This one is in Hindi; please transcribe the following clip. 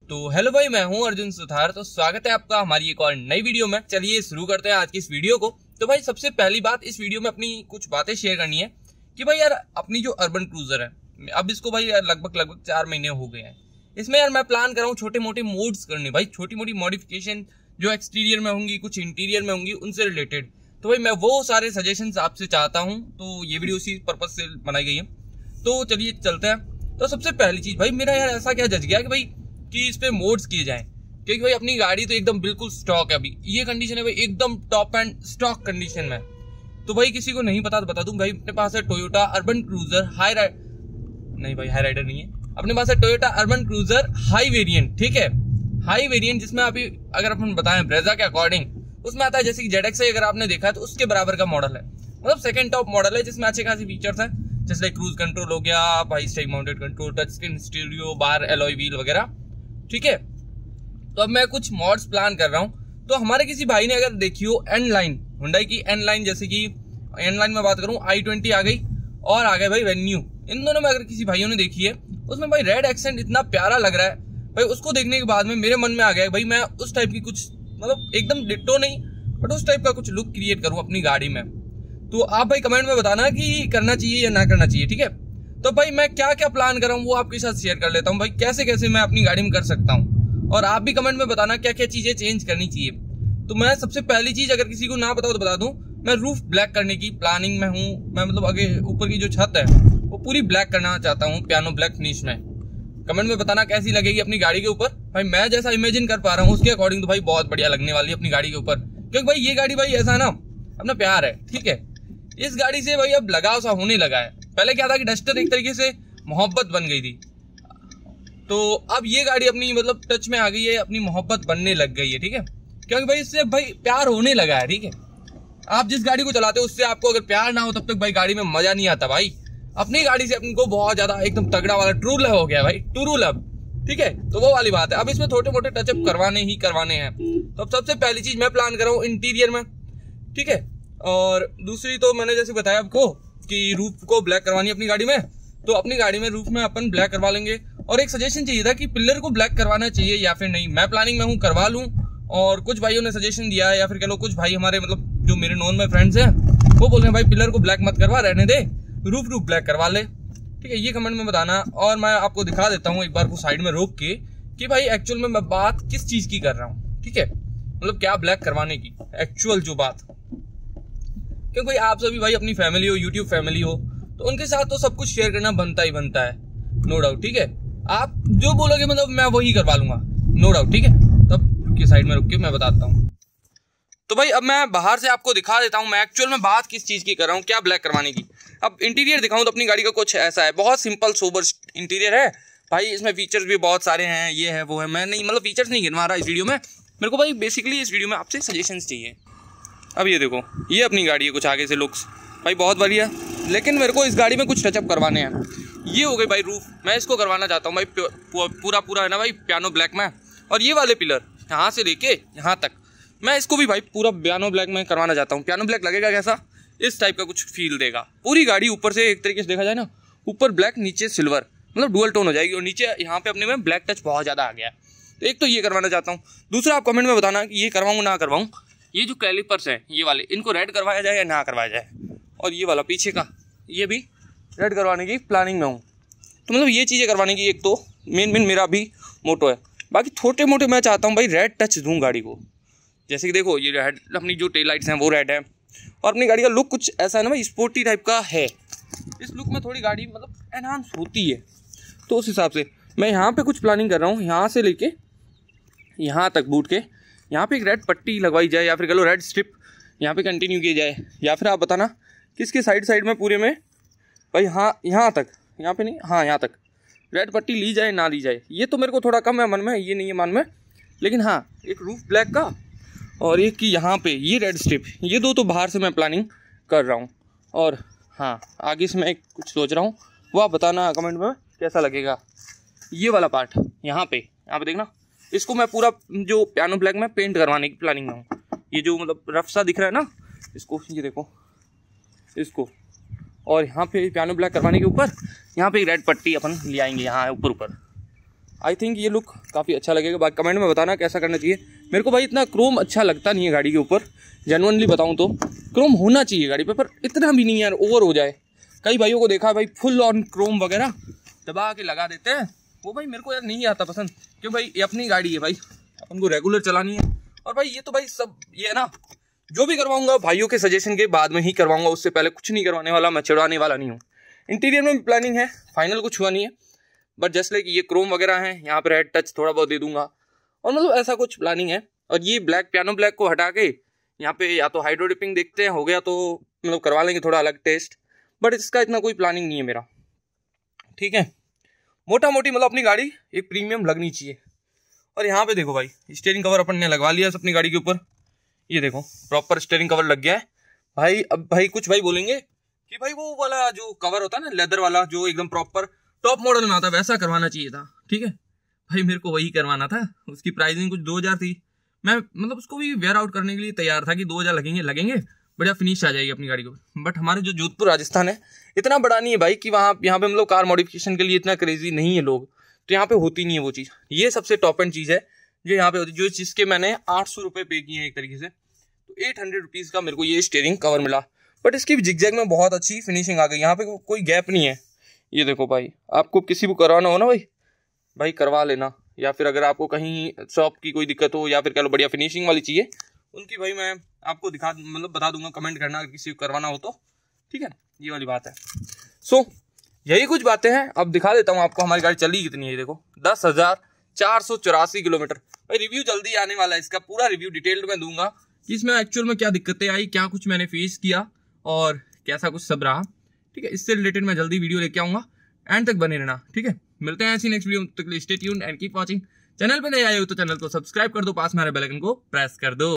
तो हेलो भाई, मैं हूं अर्जुन सुथार। तो स्वागत है आपका हमारी एक और नई वीडियो में। चलिए शुरू करते हैं आज की इस वीडियो को। तो भाई सबसे पहली बात, इस वीडियो में अपनी कुछ बातें शेयर करनी है कि भाई यार अपनी जो अर्बन क्रूजर है, अब इसको भाई यार लगभग 4 महीने हो गए हैं। इसमें यार मैं प्लान कर रहा हूँ छोटे मोटे मोड्स करने, भाई छोटी मोटी मॉडिफिकेशन जो एक्सटीरियर में होंगी, कुछ इंटीरियर में होंगी, उनसे रिलेटेड। तो भाई मैं वो सारे सजेशंस आपसे चाहता हूँ, तो ये वीडियो उसी पर्पज से बनाई गई है। तो चलिए चलते हैं। तो सबसे पहली चीज भाई, मेरा यार ऐसा क्या जज गया कि भाई कि इस पे मोड्स किए जाएं, क्योंकि भाई अपनी गाड़ी तो एकदम बिल्कुल स्टॉक है। अभी ये कंडीशन है भाई, एकदम टॉप एंड स्टॉक कंडीशन में। तो भाई किसी को नहीं पता तो बता दूं भाई, अपने पास है Toyota Urban Cruiser Hyryder नहीं है, अपने पास है Toyota Urban Cruiser high variant. ठीक है, हाई वेरिएंट, जिसमें अभी अगर अपन बताएं ब्रेजा के अकॉर्डिंग उसमें आता है जैसे कि ZX अगर आपने देखा है तो उसके बराबर का मॉडल है, मतलब सेकंड टॉप मॉडल है, जिसमें अच्छे खासी फीचर्स हैं, जैसे क्रूज कंट्रोल हो गया, भाई स्टेक mounted control, touch screen stereo, बार एलॉय व्हील वगैरह। ठीक है, तो अब मैं कुछ मॉड्स प्लान कर रहा हूँ। तो हमारे किसी भाई ने अगर देखी हो एन लाइन, हुंडई की एन लाइन, जैसे कि एन लाइन में बात करूँ i20 आ गई और आ गए भाई वेन्यू, इन दोनों में अगर किसी भाइयों ने देखी है, उसमें भाई रेड एक्सेंट इतना प्यारा लग रहा है भाई। उसको देखने के बाद में मेरे मन में आ गया भाई मैं उस टाइप की कुछ, मतलब एकदम डिट्टो नहीं बट उस टाइप का कुछ लुक क्रिएट करूँ अपनी गाड़ी में। तो आप भाई कमेंट में बताना कि करना चाहिए या ना करना चाहिए। ठीक है, तो भाई मैं क्या क्या प्लान कर रहा हूँ वो आपके साथ शेयर कर लेता हूँ भाई, कैसे कैसे मैं अपनी गाड़ी में कर सकता हूँ, और आप भी कमेंट में बताना क्या क्या चीजें चेंज करनी चाहिए। तो मैं सबसे पहली चीज, अगर किसी को ना पता हो तो बता दूं, मैं रूफ ब्लैक करने की प्लानिंग में हूँ। मैं मतलब आगे ऊपर की जो छत है वो पूरी ब्लैक करना चाहता हूँ, पियानो ब्लैक फिनिश में। कमेंट में बताना कैसी लगेगी अपनी गाड़ी के ऊपर। भाई मैं जैसा इमेजिन कर पा रहा हूँ उसके अकॉर्डिंग तो भाई बहुत बढ़िया लगने वाली है अपनी गाड़ी के ऊपर, क्योंकि भाई ये गाड़ी भाई ऐसा है ना, अपना प्यार है। ठीक है, इस गाड़ी से भाई अब लगाव सा होने लगा है। पहले क्या था कि डस्टर एक तरीके से मोहब्बत बन गई थी, तो अब ये गाड़ी अपनी मतलब टच में आ गई है, अपनी मोहब्बत बनने लग गई है। ठीक है, क्योंकि भाई इससे भाई प्यार होने लगा है। ठीक है, आप जिस गाड़ी को चलाते हो उससे आपको अगर प्यार ना हो तब तक भाई गाड़ी में मजा नहीं आता भाई। अपनी गाड़ी से अपने को बहुत ज्यादा एकदम तगड़ा वाला ट्रू लव हो गया भाई, ट्रू लव। ठीक है, तो वो वाली बात है। अब इसमें छोटे मोटे टचअप करवाने ही करवाने हैं। तो अब सबसे पहली चीज मैं प्लान कर रहा हूँ इंटीरियर में। ठीक है, और दूसरी तो मैंने जैसे बताया आपको कि रूफ को ब्लैक करवानी है अपनी गाड़ी में, तो अपनी गाड़ी में रूफ में अपन ब्लैक करवा लेंगे। और एक सजेशन चाहिए था कि पिलर को ब्लैक करवाना चाहिए या फिर नहीं। मैं प्लानिंग में हूँ करवा लूं, और कुछ भाइयों ने सजेशन दिया है, या फिर कह लो कुछ भाई हमारे मतलब जो मेरे नॉन में फ्रेंड्स हैं वो बोल रहे हैं भाई पिलर को ब्लैक मत करवा, रहने दे, रूफ ब्लैक करवा ले। ठीक है, ये कमेंट में बताना। और मैं आपको दिखा देता हूँ एक बार को साइड में रोक के कि भाई एक्चुअल में मैं बात किस चीज की कर रहा हूँ। ठीक है, मतलब क्या ब्लैक करवाने की एक्चुअल जो बात, क्योंकि भाई आप सभी भाई अपनी फैमिली हो, यूट्यूब फैमिली हो, तो उनके साथ तो सब कुछ शेयर करना बनता ही बनता है, नो डाउट। ठीक है, आप जो बोलोगे मतलब मैं वही करवा लूंगा, नो डाउट। ठीक है, तब रुकिए साइड में रुक के मैं बताता हूँ। तो भाई अब मैं बाहर से आपको दिखा देता हूँ मैं एक्चुअल में बात किस चीज की कर रहा हूँ, क्या ब्लैक करवाने की। अब इंटीरियर दिखाऊं तो अपनी गाड़ी का कुछ ऐसा है, बहुत सिंपल सोबर इंटीरियर है भाई। इसमें फीचर्स भी बहुत सारे हैं, ये है वो है। मैं नहीं मतलब फीचर्स नहीं गिनवा रहा इस वीडियो में, मेरे को भाई बेसिकली इस वीडियो में आपसे सजेशंस चाहिए। अब ये देखो, ये अपनी गाड़ी है, कुछ आगे से लुक्स भाई बहुत बढ़िया, लेकिन मेरे को इस गाड़ी में कुछ टचअप करवाने हैं। ये हो गई भाई रूफ, मैं इसको करवाना चाहता हूँ भाई पूरा है ना भाई पियानो ब्लैक में। और ये वाले पिलर यहाँ से लेके यहाँ तक मैं इसको भी भाई पूरा पियानो ब्लैक में करवाना चाहता हूँ। पियानो ब्लैक लगेगा कैसा, इस टाइप का कुछ फील देगा पूरी गाड़ी। ऊपर से एक तरीके से देखा जाए ना, ऊपर ब्लैक नीचे सिल्वर, मतलब डुअल टोन हो जाएगी, और नीचे यहाँ पे अपने में ब्लैक टच बहुत ज़्यादा आ गया है। तो एक तो ये करवाना चाहता हूँ। दूसरा आप कमेंट में बताना कि ये करवाऊँ ना करवाऊँ। ये जो कैलिपर्स हैं ये वाले, इनको रेड करवाया जाए या ना करवाया जाए। और ये वाला पीछे का ये भी रेड करवाने की प्लानिंग में हूँ। तो मतलब ये चीज़ें करवाने की एक तो मेन मेरा भी मोटो है। बाकी छोटे मोटे मैं चाहता हूँ भाई रेड टच दूँ गाड़ी को। जैसे कि देखो ये रेड, अपनी जो टेल लाइट्स हैं वो रेड है, और अपनी गाड़ी का लुक कुछ ऐसा है ना भाई, स्पोर्टी टाइप का है। इस लुक में थोड़ी गाड़ी मतलब एनहांस होती है, तो उस हिसाब से मैं यहाँ पे कुछ प्लानिंग कर रहा हूँ। यहाँ से लेके यहाँ तक बूट के यहाँ पे एक रेड पट्टी लगवाई जाए, या फिर कह लो रेड स्ट्रिप यहाँ पे कंटिन्यू की जाए, या फिर आप बताना किसके साइड में पूरे में भाई। हाँ यहाँ तक, यहाँ पे नहीं, हाँ यहाँ तक रेड पट्टी ली जाए ना ली जाए, ये तो मेरे को थोड़ा कम है मन में, ये नहीं है मन में। लेकिन हाँ एक रूफ ब्लैक का और एक की यहाँ पे ये रेड स्ट्रिप, ये दो तो बाहर से मैं प्लानिंग कर रहा हूँ। और हाँ आगे से मैं कुछ सोच रहा हूँ, वो आप बताना कमेंट में कैसा लगेगा। ये वाला पार्ट यहाँ पे देखना, इसको मैं पूरा जो पियानो ब्लैक में पेंट करवाने की प्लानिंग में हूँ। ये जो मतलब रफ सा दिख रहा है ना, इसको ये देखो इसको, और यहाँ पे पियानो ब्लैक करवाने के ऊपर यहाँ पे रेड पट्टी अपन ले आएंगे यहाँ ऊपर। आई थिंक ये लुक काफ़ी अच्छा लगेगा। बाकी कमेंट में बताना कैसा करना चाहिए। मेरे को भाई इतना क्रोम अच्छा लगता नहीं है गाड़ी के ऊपर, जेन्युइनली बताऊँ तो क्रोम होना चाहिए गाड़ी पे, पर इतना भी नहीं यार ओवर हो जाए। कई भाइयों को देखा भाई फुल ऑन क्रोम वगैरह दबा के लगा देते हैं, वो भाई मेरे को यार नहीं आता पसंद। क्यों भाई, ये अपनी गाड़ी है भाई, अपन को रेगुलर चलानी है। और भाई ये तो भाई सब ये है ना, जो भी करवाऊंगा भाइयों के सजेशन के बाद में ही करवाऊंगा, उससे पहले कुछ नहीं करवाने वाला, मैं चिढ़ाने वाला नहीं हूँ। इंटीरियर में प्लानिंग है, फाइनल कुछ हुआ नहीं है, बट जस्ट लाइक ये क्रोम वगैरह है, यहाँ पे रेड टच थोड़ा बहुत दे दूंगा, और मतलब ऐसा कुछ प्लानिंग है। और ये ब्लैक पियानो ब्लैक को हटा के यहाँ पे या तो हाइड्रो डिपिंग देखते हैं, हो गया तो मतलब करवा लेंगे थोड़ा अलग टेस्ट, बट इसका इतना कोई प्लानिंग नहीं है मेरा। ठीक है, मोटा मोटी मतलब अपनी गाड़ी एक प्रीमियम लगनी चाहिए। और यहाँ पे देखो भाई स्टीयरिंग कवर अपन ने लगवा लिया अपनी गाड़ी के ऊपर, ये देखो प्रॉपर स्टीयरिंग कवर लग गया है भाई। अब भाई कुछ भाई बोलेंगे कि भाई वो वाला जो कवर होता है ना लेदर वाला, जो एकदम प्रॉपर टॉप मॉडल में आता है, वैसा करवाना चाहिए था। ठीक है भाई, मेरे को वही करवाना था। उसकी प्राइसिंग कुछ 2000 थी। मैं मतलब उसको भी वेयर आउट करने के लिए तैयार था कि 2000 लगेंगे बढ़िया फिनिश आ जाएगी अपनी गाड़ी को। बट हमारे जो जोधपुर राजस्थान है इतना बड़ा नहीं है भाई कि यहाँ पे मतलब कार मॉडिफिकेशन के लिए इतना क्रेजी नहीं है लोग, तो यहाँ पे होती नहीं है वो चीज़। ये सबसे टॉप एंड चीज़ है जो यहाँ पे होती है, जो चीज़ के मैंने 800 रुपये पे किए हैं एक तरीके से। तो 800 रुपीज़ का मेरे को ये स्टीयरिंग कवर मिला, बट इसकी जिगजैग में बहुत अच्छी फिनिशिंग आ गई। यहाँ पे कोई गैप नहीं है। ये देखो भाई, आपको किसी को करवाना हो ना भाई करवा लेना, या फिर अगर आपको कहीं शॉप की कोई दिक्कत हो या फिर कह लो बढ़िया फिनिशिंग वाली चाहिए, उनकी भाई मैं आपको बता दूंगा, कमेंट करना अगर किसी को करवाना हो तो। ठीक है, ये वाली बात है। सो यही कुछ बातें हैं। अब दिखा देता हूँ आपको हमारी गाड़ी चली कितनी है। देखो 10,484 किलोमीटर। भाई रिव्यू जल्दी आने वाला है, इसका पूरा रिव्यू डिटेल्ड में दूंगा कि इसमें एक्चुअल में क्या दिक्कतें आई, क्या कुछ मैंने फेस किया और कैसा कुछ सब रहा। ठीक है, इससे रिलेटेड मैं जल्दी वीडियो लेके आऊंगा, एंड तक बने रहना। ठीक है, मिलते हैं ऐसी नेक्स्ट वीडियो तक, stay tuned and keep watching. Channel पे नए आए हो तो चैनल को सब्सक्राइब कर दो, पास में बेल आइकन को प्रेस कर दो।